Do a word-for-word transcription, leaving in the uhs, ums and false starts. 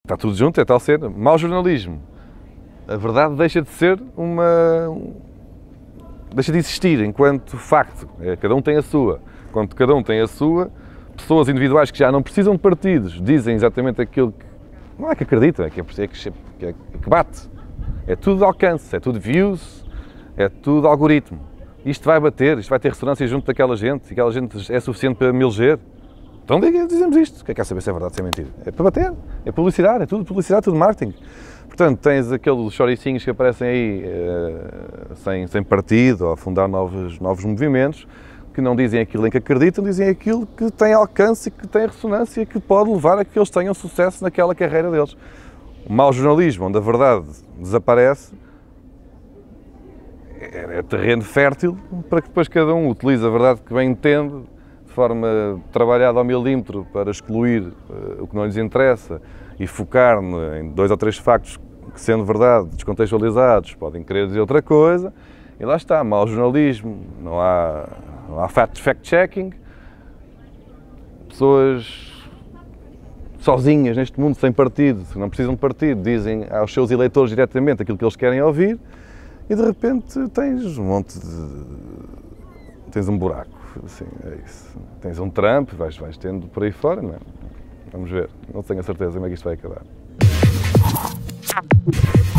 está tudo junto, é tal ser. Mau jornalismo. A verdade deixa de ser uma... deixa de existir enquanto facto. É, cada um tem a sua. Enquanto cada um tem a sua, pessoas individuais que já não precisam de partidos dizem exatamente aquilo que... não é que acreditam, é que, é, é que, é que bate. É tudo alcance, é tudo views, é tudo algoritmo. Isto vai bater, isto vai ter ressonância junto daquela gente, e aquela gente é suficiente para me eleger. Então dizemos isto. Quer saber se é verdade ou se é mentira? É para bater, é publicidade, é tudo publicidade, tudo marketing. Portanto, tens aqueles choricinhos que aparecem aí uh, sem, sem partido, ou a fundar novos, novos movimentos, que não dizem aquilo em que acreditam, dizem aquilo que tem alcance e que tem ressonância e que pode levar a que eles tenham sucesso naquela carreira deles. O mau jornalismo, onde a verdade desaparece, é, é terreno fértil para que depois cada um utilize a verdade que bem entende, de forma trabalhada ao milímetro para excluir uh, o que não lhes interessa e focar em dois ou três factos que, sendo verdade, descontextualizados, podem querer dizer outra coisa. E lá está, mau jornalismo, não há, não há fact-checking, pessoas sozinhas neste mundo, sem partido, não precisam de partido, dizem aos seus eleitores diretamente aquilo que eles querem ouvir e de repente tens um monte de... tens um buraco, assim, é isso. Tens um Trump, vais, vais tendo por aí fora, não é? Vamos ver, não tenho a certeza como é que isto vai acabar.